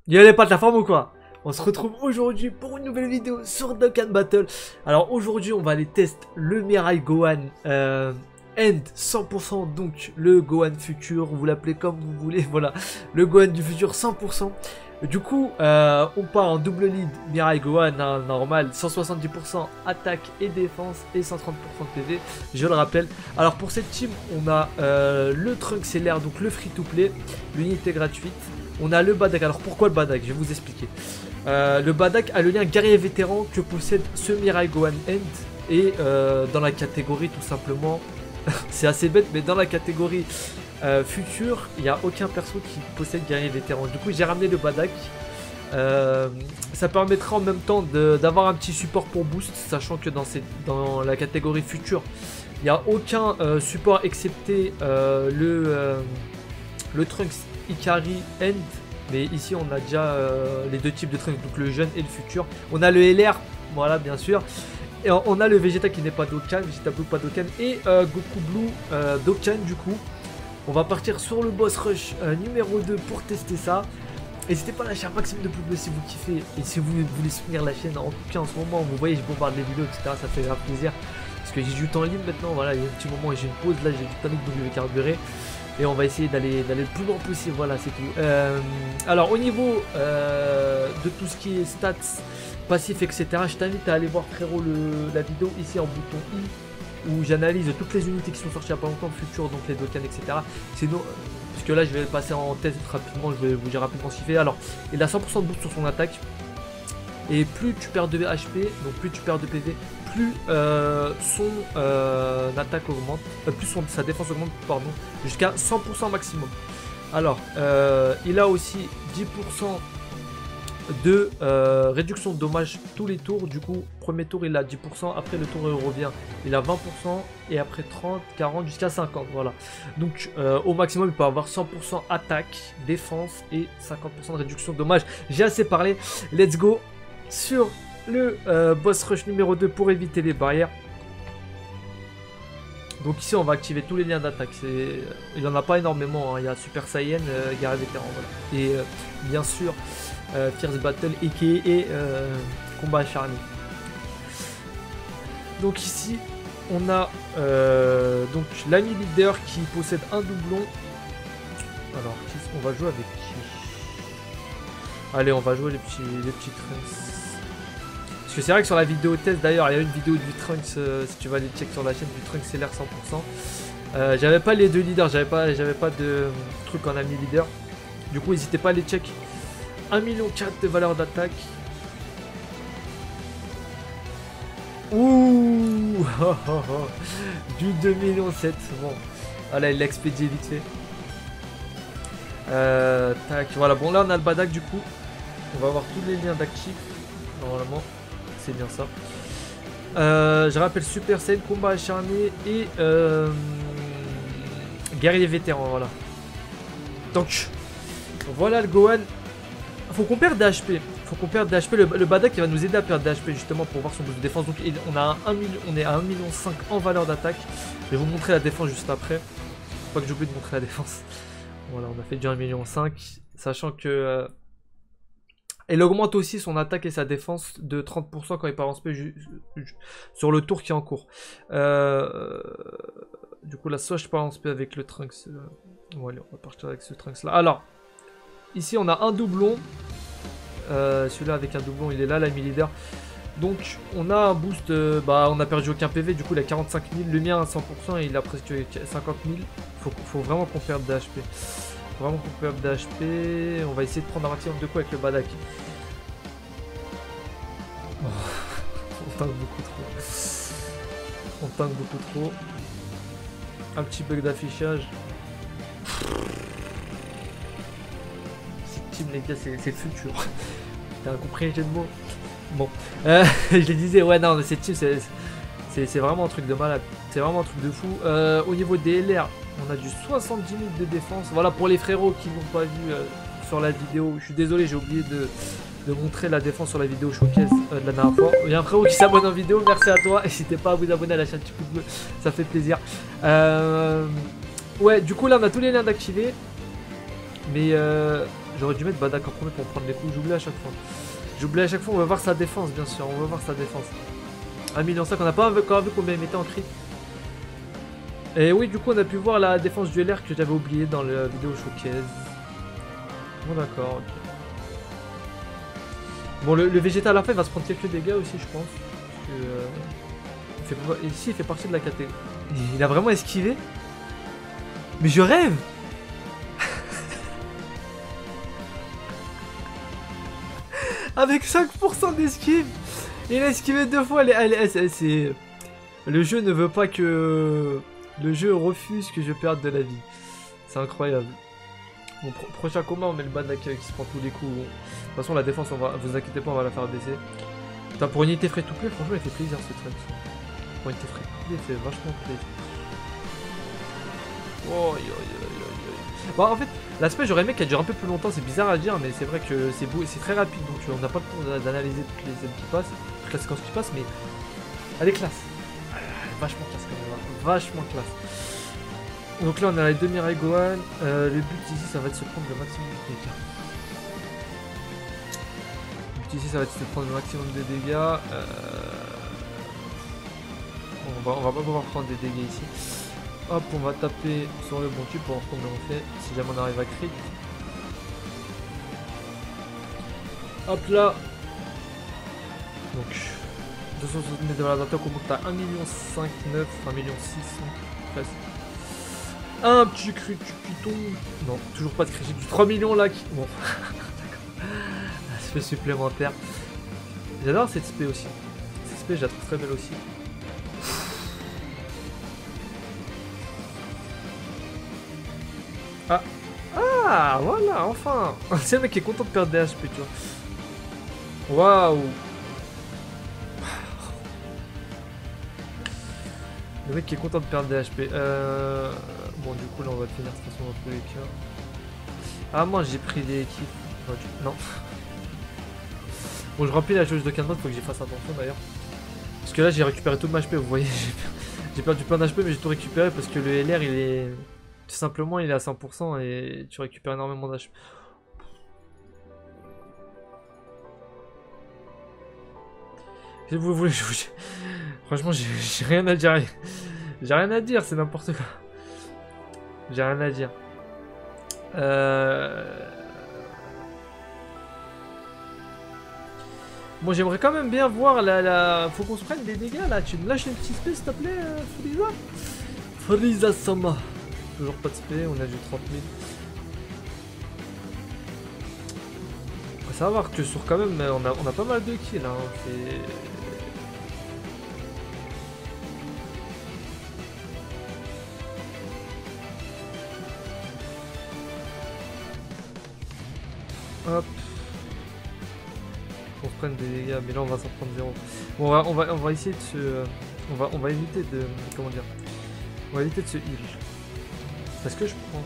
Yo les potes, la forme ou quoi? On se retrouve aujourd'hui pour une nouvelle vidéo sur Dokkan Battle. Alors aujourd'hui on va aller tester le Mirai Gohan End 100%, donc le Gohan futur, vous l'appelez comme vous voulez, voilà, le Gohan du futur 100%. Du coup on part en double lead Mirai Gohan, hein, normal, 170% attaque et défense et 130% de PV, je le rappelle. Alors pour cette team on a le Trunks Seller, donc le free to play, l'unité gratuite. On a le Badak. Alors pourquoi le Badak? Je vais vous expliquer. Le Badak a le lien guerrier vétéran que possède ce Mirai Gohan End. Et dans la catégorie tout simplement, c'est assez bête, mais dans la catégorie future, il n'y a aucun perso qui possède guerrier vétéran. Du coup j'ai ramené le Badak. Ça permettra en même temps d'avoir un petit support pour boost, sachant que dans la catégorie future, il n'y a aucun support excepté le Trunks Ikari End, mais ici on a déjà les deux types de Trunks, donc le jeune et le futur. On a le LR, voilà bien sûr, et on a le Vegeta qui n'est pas Dokkan, Vegeta Blue pas Dokkan, et Goku Blue Dokkan. Du coup on va partir sur le boss rush numéro 2 pour tester ça. N'hésitez pas à lâcher un maximum de pouces bleus si vous kiffez, et si vous voulez soutenir la chaîne. En tout cas en ce moment vous voyez je bombarde les vidéos etc, ça fait grave plaisir parce que j'ai du temps libre maintenant. Voilà, il y a un petit moment et j'ai une pause, là j'ai du temps libre donc je vais carburer. Et on va essayer d'aller le plus loin possible, voilà c'est tout. Alors au niveau de tout ce qui est stats, passifs, etc. Je t'invite à aller voir frérot la vidéo ici en bouton I, où j'analyse toutes les unités qui sont sorties il n'y a pas longtemps, le futur, donc les Dokkan, etc. Sinon, parce que là je vais passer en test rapidement, je vais vous dire rapidement ce qu'il fait. Alors il a 100% de boost sur son attaque. Et plus tu perds de HP, donc plus tu perds de PV, plus son attaque augmente, plus sa défense augmente, pardon, jusqu'à 100% maximum. Alors, il a aussi 10% de réduction de dommages tous les tours. Du coup, premier tour il a 10%, après le tour il revient, il a 20%, et après 30, 40, jusqu'à 50, voilà. Donc au maximum il peut avoir 100% attaque, défense et 50% de réduction de dommages. J'ai assez parlé, let's go sur le boss rush numéro 2 pour éviter les barrières. Donc ici on va activer tous les liens d'attaque. Il n'y en a pas énormément, hein. Il y a Super Saiyan, guerrier vétéran, voilà. Et bien sûr Fierce Battle et combat acharné. Donc ici on a donc l'ami leader qui possède un doublon. Alors on va jouer avec qui? Allez, on va jouer les petits Trunks. Parce que c'est vrai que sur la vidéo test, d'ailleurs, il y a une vidéo du Trunks, si tu vas aller check sur la chaîne, du Trunks LR 100%. J'avais pas les deux leaders, j'avais pas de truc en ami leader. Du coup, n'hésitez pas à les check. 1,4 million de valeur d'attaque. Ouh du 2,7 millions. Bon, voilà, il l'a expédié vite fait. Tac, voilà, bon là on a le Badak du coup. On va avoir tous les liens d'actifs. Normalement, c'est bien ça. Je rappelle Super Saiyan, combat acharné et guerrier vétéran, voilà. Donc, voilà le Gohan. Faut qu'on perde des HP. Faut qu'on perde des HP. Le Badak il va nous aider à perdre des HP justement pour voir son boost de défense. Donc on a on est à 1,5 million en valeur d'attaque. Je vais vous montrer la défense juste après. Faut pas que j'oublie de montrer la défense. Voilà, on a fait du 1,5 million, sachant que elle augmente aussi son attaque et sa défense de 30% quand il part en SP sur le tour qui est en cours. Du coup là, soit je pars en SP avec le Trunks. Bon, allez, on va partir avec ce Trunks là. Alors, ici on a un doublon. Celui-là avec un doublon, il est là, l'ami leader. Donc on a un boost, on a perdu aucun PV, du coup il a 45 000, le mien à 100% et il a presque 50 000. Faut vraiment qu'on perde des HP. Vraiment qu'on perde des HP. On va essayer de prendre un maximum de coups avec le Badak. Oh, on tank beaucoup trop. On tank beaucoup trop. Un petit bug d'affichage. Cette team les gars, c'est le futur. T'as compris les jeux de mots? Bon, je les disais, ouais, non, cette team, c'est vraiment un truc de malade. C'est vraiment un truc de fou. Au niveau des LR, on a du 70 000 de défense. Voilà, pour les frérots qui n'ont pas vu sur la vidéo, je suis désolé, j'ai oublié de montrer la défense sur la vidéo showcase de la dernière fois. Il y a un frérot qui s'abonne en vidéo, merci à toi. N'hésitez pas à vous abonner à la chaîne, petit pouce bleu, ça fait plaisir. Ouais, du coup, là, on a tous les liens d'activer. Mais J'aurais dû mettre Badak en premier pour prendre les coups, j'oublie à chaque fois. J'oublie à chaque fois, on va voir sa défense bien sûr, on va voir sa défense. 1,5 million, on n'a pas encore vu combien il mettait en crit. Et oui, du coup, on a pu voir la défense du LR que j'avais oublié dans la vidéo showcase. Bon, d'accord, ok. Bon, le végétal à la fin, il va se prendre quelques dégâts aussi, je pense. Ici, il fait partie de la catégorie. Il a vraiment esquivé. Mais je rêve. Avec 5% d'esquive. Il a esquivé 2 fois. C'est... Le jeu ne veut pas que... Le jeu refuse que je perde de la vie. C'est incroyable. Bon, prochain combat, on met le Badak qui se prend tous les coups. Bon. De toute façon, la défense, vous inquiétez pas, on va la faire baisser. Putain, pour une unité free to play, franchement, il fait plaisir ce trend. Pour une unité free to play, il fait vachement plaisir. Oh, bon, en fait, l'aspect, j'aurais aimé qu'elle dure un peu plus longtemps. C'est bizarre à dire, mais c'est vrai que c'est beau et c'est très rapide. Donc, on n'a pas le temps d'analyser toutes les scènes qui passent, toutes les séquences qui passent, mais elle est classe. Vachement classe quand même, vachement classe. Donc là on a les 2 Mirai Gohan, le but ici ça va être de se prendre le maximum de dégâts. Le but ici ça va être de se prendre le maximum de dégâts. On va pas pouvoir prendre des dégâts ici. Hop, on va taper sur le bon tube pour voir combien on fait, si jamais on arrive à crit. Hop là. Donc 260 mètres de la d'attaque, on monte à 1,5 million, 1,6 million, presque. Un petit crit qui tombe. Non, toujours pas de crit. J'ai du 3 millions là qui. Bon. Aspect supplémentaire. J'adore cette spé aussi. Cette spé, je la trouve très belle aussi. Ah. Ah, voilà, enfin. C'est le mec qui est content de perdre des HP, tu vois. Waouh. Le mec qui est content de perdre des HP. Bon, du coup, là, on va finir de toute façon dans tous les cas. Ah, moi, j'ai pris des équipes. Non. Bon, je remplis la jauge de Kanmon, faut que j'y fasse attention d'ailleurs. Parce que là, j'ai récupéré tout mon HP, vous voyez. J'ai perdu plein d'HP, mais j'ai tout récupéré parce que le LR, il est. Tout simplement, il est à 100% et tu récupères énormément d'HP. Vous voulez, franchement, j'ai rien à dire. J'ai rien à dire, c'est n'importe quoi. J'ai rien à dire. Bon, j'aimerais quand même bien voir Faut qu'on se prenne des dégâts là. Tu me lâches une petite spé s'il te plaît, Frieza. Frieza Sama. Toujours pas de spé, on a du 30 000. Faut savoir que sur quand même, on a pas mal de kills. Hein. Hop. Qu'on se prenne des dégâts, mais là on va s'en prendre 0. Bon, on va essayer de se... On va éviter de... Comment dire? On va éviter de se heal. Parce que je prends...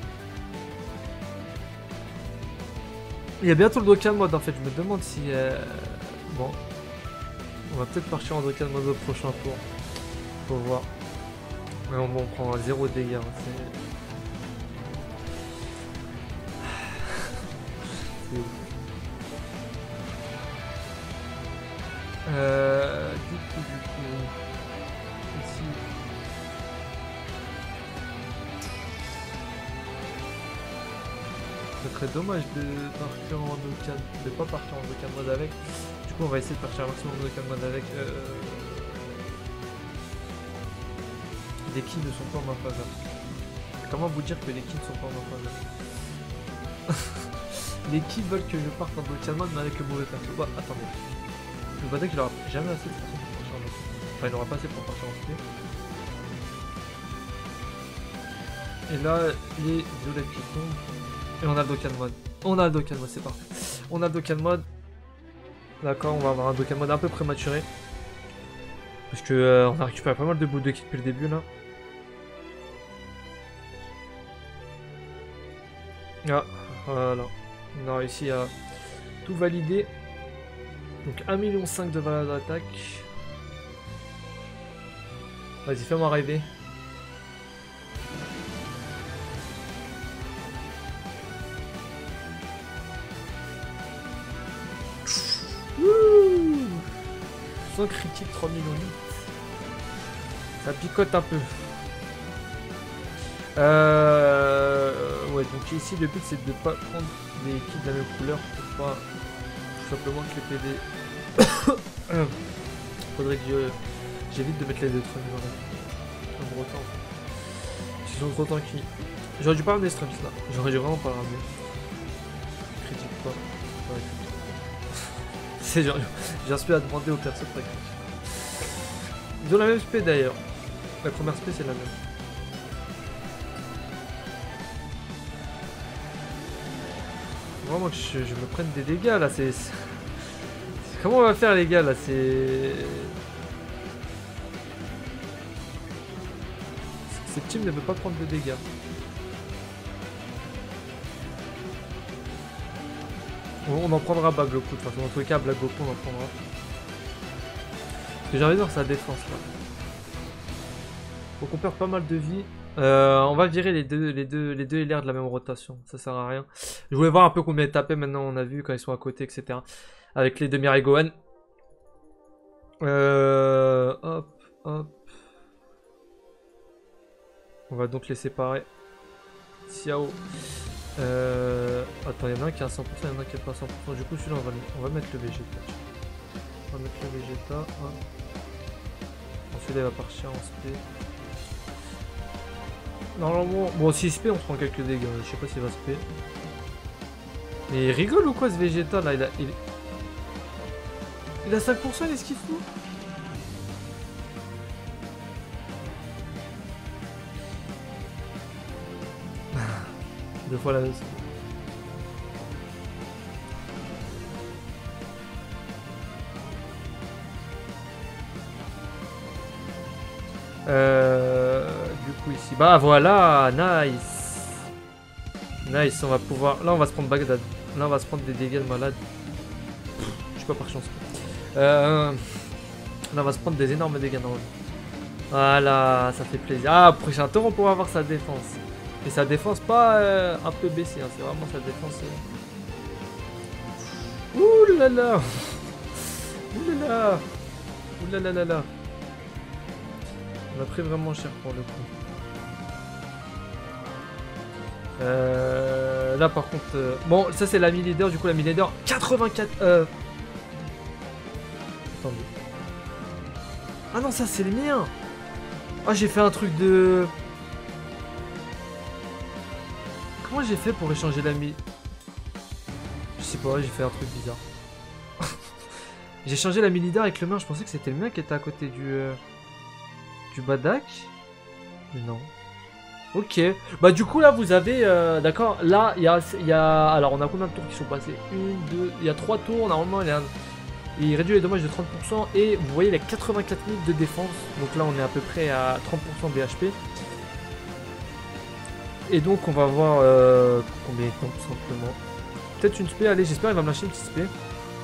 Il y a bientôt le Dokkan mode en fait, je me demande si... Bon. On va peut-être partir en Dokkan mode au prochain tour. Faut voir. Mais on prend 0 dégâts. Hein. C'est ouf. Du coup, ici. Ce serait dommage de partir en Dokkan, de pas partir en Dokkan mode avec. Du coup, on va essayer de partir un maximum en Dokkan mode avec. Les kills ne sont pas en ma faveur. Comment vous dire que les kills ne sont pas en ma faveur? Les kills veulent que je parte en Dokkan mode, mais avec le mauvais perso. Bah, attendez. Le Badak, il aura jamais assez de façon pour partir en Dokkan. Enfin, il n'aura pas assez pour partir en spé. Et là, les violettes qui tombent. Et on a le Dokkan mode. On a le Dokkan mode, c'est parfait. On a le Dokkan mode. D'accord, on va avoir un Dokkan mode un peu prématuré. Parce que on a récupéré pas mal de bouts de kit depuis le début là. Ah, voilà. On a réussi à tout valider. Donc 1,5 million de valeur d'attaque. Vas-y, fais-moi rêver. Sans critique 3 millions 8. Ça picote un peu. Ouais, donc ici le but c'est de pas prendre des kits de la même couleur pour pas tout simplement que les PD. Faudrait que j'évite de mettre les deux trucs dans le rotant. Ils sont trop tranquilles. J'aurais dû pas ramener ce truc là. J'aurais dû vraiment pas le ramener. Critique pas. Ouais. C'est genre, j'ai un spé à demander aux personnes pas critiquer. Ils ont la même spé d'ailleurs. La première spé c'est la même. Vraiment que je me prenne des dégâts là, c'est... Comment on va faire les gars là, c'est... Cette team ne veut pas prendre de dégâts. On en prendra Bagloku de toute façon, dans tous les cas Bagloku on en prendra. Parce que j'ai envie de voir sa défense là. Faut qu'on perd pas mal de vie. On va virer les deux LR de la même rotation, ça sert à rien. Je voulais voir un peu combien ils tapaient, maintenant on a vu quand ils sont à côté, etc. Avec les deux Mirai Gohan. Hop, hop. On va donc les séparer. Xiao. Attends, il y en a un qui est à 100%, il y en a un qui est pas à 100%. Du coup, celui-là, on va mettre le Vegeta. On va mettre le Vegeta. Ensuite, il va partir en SP. Normalement, bon, si SP, on se prend quelques dégâts. Je sais pas s'il va SP. Mais il rigole ou quoi ce Vegeta là? Il a 5%, il est ce qu'il fout? Deux fois la même. Du coup ici, bah voilà, nice. Nice, on va pouvoir, là on va se prendre Bagdad. Là on va se prendre des dégâts de malade. Je suis pas par chance. Là on va se prendre des énormes dégâts normalement. Voilà, ça fait plaisir. Ah, prochain tour on pourra avoir sa défense. Et sa défense pas un peu baissée, hein, c'est vraiment sa défense. Ouh là là. Ouh là là. Ouh là là là là. On a pris vraiment cher pour le coup. Là par contre... Bon, ça c'est l'ami leader, du coup l'ami leader 84... Attendez. Ah non, ça c'est le mien. Ah, j'ai fait un truc de... Comment j'ai fait pour échanger l'ami? Je sais pas, j'ai fait un truc bizarre. J'ai changé l'ami leader avec le mien, je pensais que c'était le mien qui était à côté du Badak. Mais non. Ok. Bah du coup là vous avez... D'accord, là il y a... Alors on a combien de tours qui sont passés? Une, deux... Il y a 3 tours, normalement il réduit les dommages de 30%. Et vous voyez il a 84 000 de défense. Donc là on est à peu près à 30% BHP. Et donc on va voir combien il tombe tout simplement. Peut-être une spé, allez j'espère il va me lâcher une petite spé.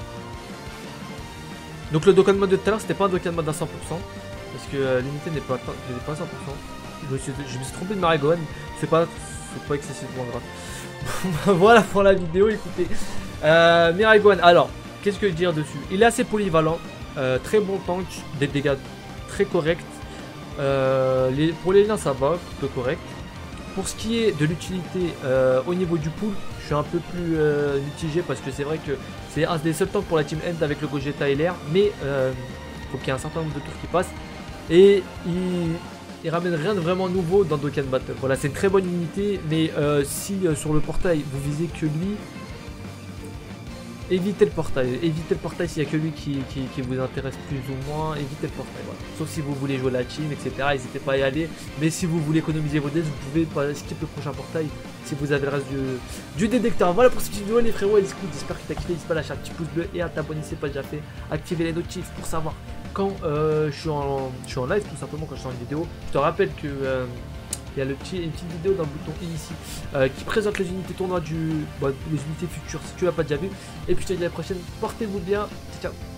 Donc le Dokkan mode de tout à l'heure c'était pas un Dokkan mode à 100%. Parce que l'unité n'est pas à 100%. Je me suis trompé de Mirai Gohan. C'est pas excessivement grave. Voilà pour la vidéo, écoutez. Mirai Gohan, alors, qu'est-ce que dire dessus? Il est assez polyvalent. Très bon tank, des dégâts très corrects. Pour les liens ça va, peu correct. Pour ce qui est de l'utilité au niveau du pool, je suis un peu plus mitigé parce que c'est vrai que c'est un des seuls tanks pour la team End avec le Gogeta LR. Mais faut qu'il y ait un certain nombre de tours qui passent. Et il ramène rien de vraiment nouveau dans Dokkan Battle. Voilà, c'est une très bonne unité, mais si sur le portail vous visez que lui, évitez le portail. Évitez le portail s'il n'y a que lui qui vous intéresse plus ou moins. Évitez le portail, voilà. Sauf si vous voulez jouer la team, etc. N'hésitez pas à y aller. Mais si vous voulez économiser vos dés, vous pouvez pas skip le prochain portail si vous avez le reste du détecteur. Voilà pour cette vidéo les frérots et les scouts. J'espère que t'as kiffé. N'hésite pas à lâcher un petit pouce bleu et à t'abonner si ce n'est pas déjà fait. Activez les notifs pour savoir quand je suis en live, tout simplement quand je sors une vidéo. Je te rappelle que il y a une petite vidéo dans le bouton ici qui présente les unités tournois les unités futures si tu l'as pas déjà vu. Et puis je te dis à la prochaine, portez-vous bien, ciao ciao.